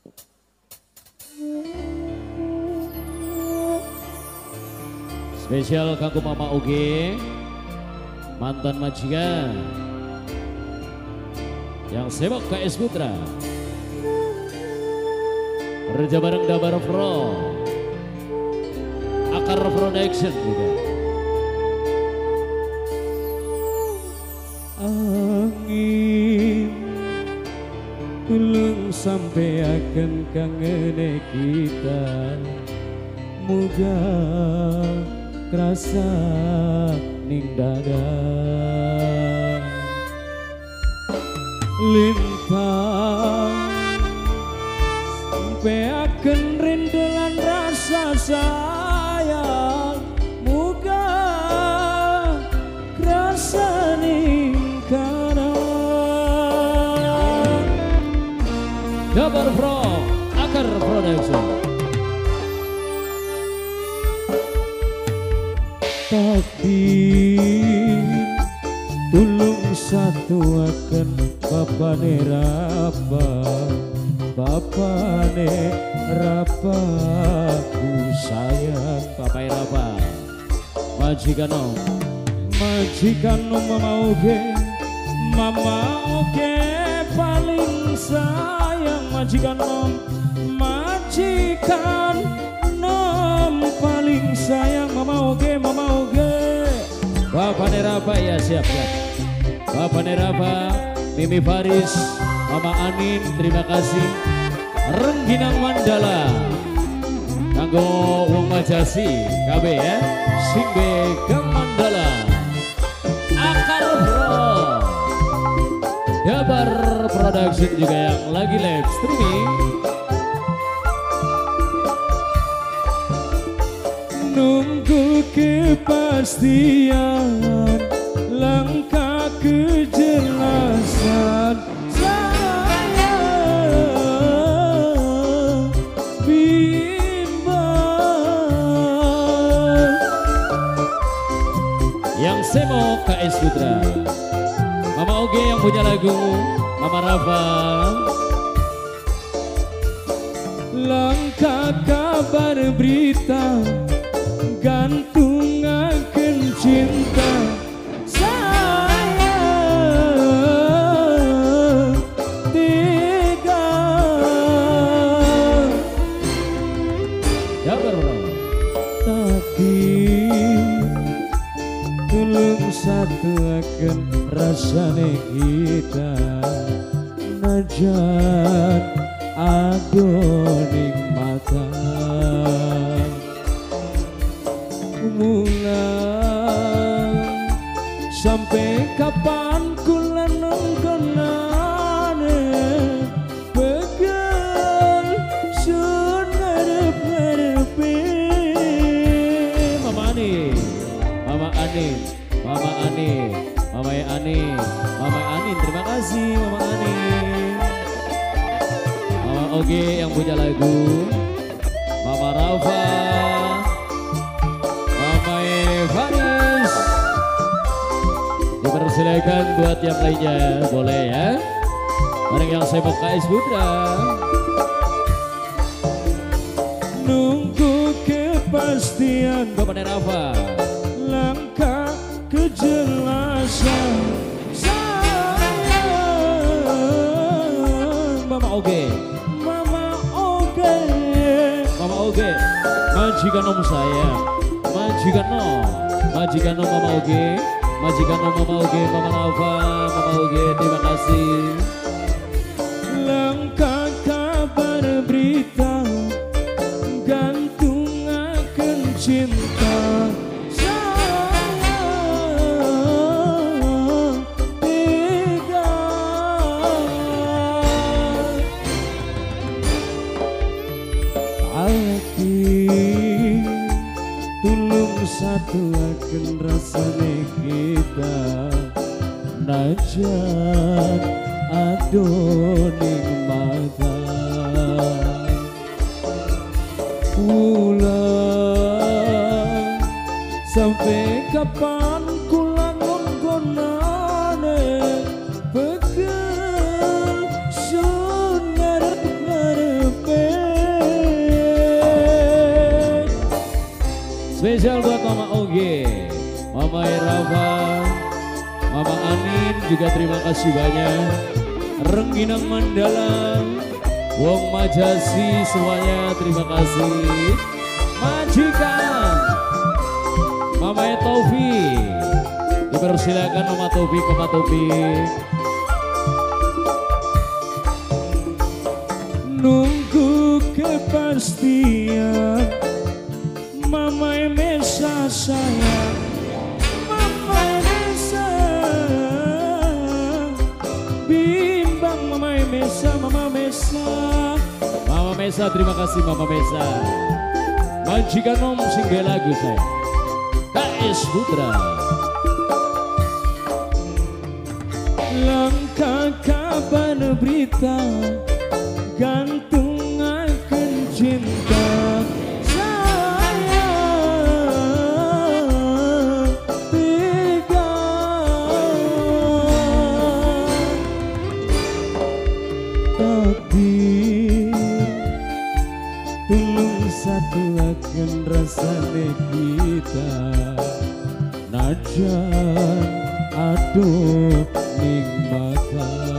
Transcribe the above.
Spesial kanggo Mama Oge, mantan majikan yang sibuk KS Putra. Kerja bareng Dabar Pro, Akar Production juga. Angin tulung sampai akan kangen kita, muga kerasa ning dada. Lintang sampai akan rindulan rasa sayang, muga kerasa ning kana. Dabar Pro, Akar Production. Takdir tulung satu akan bapane rapa ku sayang. Papai Rapa, majikan om mama oge paling sayang. Majikan om paling sayang. Mama oge Bapak Nerapa, ya siap ya. Bapak Nerapa, Mimi Faris, Mama Anin, terima kasih. Rengginang Mandala, kanggo wong Majasi, KB ya. Singbe Gang Mandala, Akar Pro, Dabar Production juga yang lagi live streaming. Nunggu kepastian, langkah kejelasan, sayang bimbang. Yang semo KS Putra, Mama Oge yang punya lagu, Mama Rafa. Langkah kabar berita, gantung akan cinta, sayang tiga. Tapi tulung satu akan rasane kita, najan adoning mata. Mulang sampai kapan kula nunggonane, pegel sun ngarep-ngarepe. Mama Ani, Mama Ani, Mama Ani, Mama Ani, Mama Ani, terima kasih Mama Ani. Mama Oge yang punya lagu, Mama Rafa, Mama Faris. Dipersilakan buat yang lainnya, boleh ya. Bareng yang saya mau KS Putra. Nunggu kepastian, Bapak Rafa, langkah kejelasan, sayang Mama Oge, Mama Oge. Mama Oge, majikan om saya, majikan om Mama Oge, majikan om Mama Oge, Mama Rafa, Mama Oge, terima kasih. Langkah kabar berita, gantung akan cinta, sayang tiga. Hati tulung satu akan rasane kita, najan adoning mata. Pulang sampai kapan kula nunggonane, pegel sun ngarep-ngarepe. spesial buat Mama Oge, Mama Rafa, Mama Anin juga terima kasih banyak. Rengginang Mandala, Wong Majasi semuanya terima kasih. Majikan Mama Taufik, dipersilakan Mama Taufik, Mama Taufik. Nunggu kepastian Mama Mesa sayang, Mama Mesa bimbang, Mama Mesa, Mama Mesa. Mama Mesa terima kasih Mama Mesa. Majikan Om singgah lagu saya KS Putra. Langkah kabar berita gantung akan cinta saya tiga. Tapi tulung satu akan rasanya kita najan aduh ning mata.